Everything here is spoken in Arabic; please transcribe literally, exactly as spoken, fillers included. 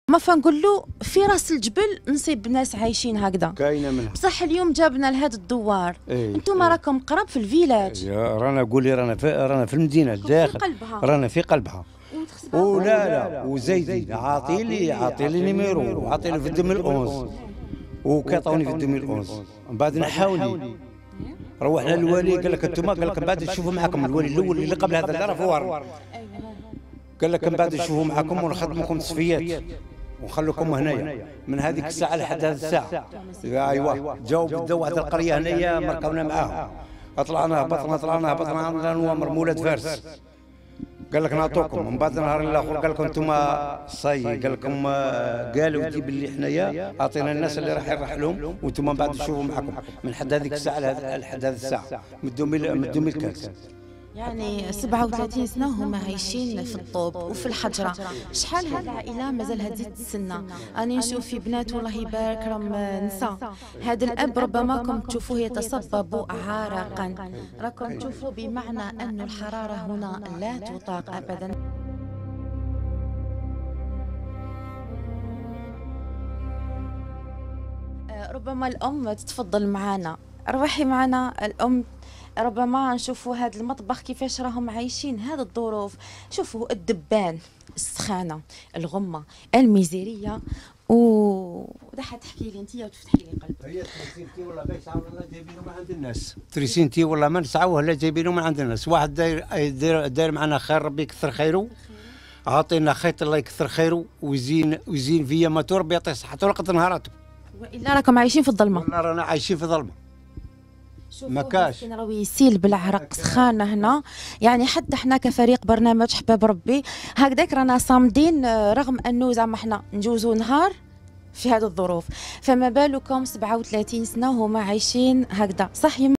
ما فنقول له في راس الجبل نصيب ناس عايشين هكذا كاينه منها بصح اليوم جابنا لهذا الدوار. إيه انتم إيه. راكم قراب في الفيلاج. يا رانا قولي رانا في رانا في المدينه الداخل، رانا في قلبها. ولا لا وزيدي عاطي لي عاطي لي نيميرو وعاطي لي في ألفين وأحد عشر وكيعطوني في ألفين وأحد عشر من بعد نحاولي روحنا للوالي قال لك انتم قال لك من بعد نشوفوا معكم الوالي الاول اللي قبل هذا اللي راه في ورا قال لك من بعد نشوفوا معكم ونخدمكم تصفيات ونخلوكم هنايا من هذيك الساعه لحد هذه الساعه. ايوا جاوا بداو واحد القريه هنايا مركبنا معاهم طلعنا هبطنا طلعنا هبطنا عندنا نوامر مولاد فارس قال لك نعطوكم من بعد النهار الاخر قال لكم انتم صاي قال لكم قالوا يجي باللي حنايا اعطينا الناس اللي راح يرحلهم وانتم من بعد تشوفوا معكم من حد هذيك الساعه لحد هذه الساعه من ألفين وكاس. يعني سبعة وثلاثين سنة هما عايشين في الطوب وفي الحجرة. شحال هاد العائلة مازالها تزيد تسنى. أنا نشوف في بنات والله يبارك راهم نساء. هذا الأب ربما راكم تشوفوه يتصبب عرقا، راكم تشوفوا بمعنى أن الحرارة هنا لا تطاق أبدا. ربما الأم تتفضل معنا، روحي معنا الأم. ربما نشوفوا هذا المطبخ كيفاش راهم عايشين هذه الظروف. شوفوا الدبان، السخانه، الغمه، الميزيريه. و راح تحكي لي انت وتفتحي لي قلبك. هي تريسينتي ولا ما يسعوا ولا جايبينهم من عند الناس، تريسينتي ولا ما نسعوه لا جايبينهم من عند الناس. واحد داير داير معنا خير ربي يكثر خيره، عاطينا خيط الله يكثر خيره ويزين ويزين فيا ما ربي يعطيه صحته وقت نهاراته. والا راكم عايشين في الظلمه. والله رانا عايشين في ظلمه. ما كاش راهو يسيل بالعرق سخانه هنا. يعني حتى احنا كفريق برنامج حباب ربي هكذاك رانا صامدين رغم انه زعما احنا نجوزوا نهار في هذه الظروف، فما بالكم سبعة وثلاثين سنه هما عايشين هكذا صح.